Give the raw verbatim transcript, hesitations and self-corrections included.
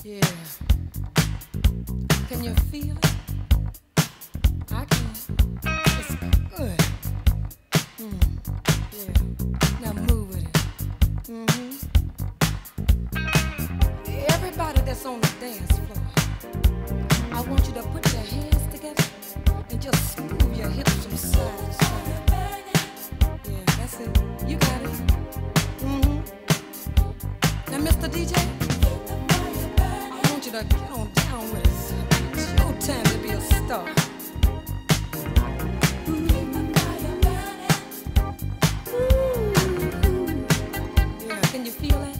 Yeah. Can you feel it? I can. It's good. Mm. Yeah. Now move with it. Mm-hmm. Everybody that's on the dance floor, I want you to put your hands together and just move your hips from side to side. Yeah, that's it. You got it. Mm-hmm. Now, Mister D J, I want you to get on down with us. It's your time to be a star. Ooh. Yeah, can you feel that?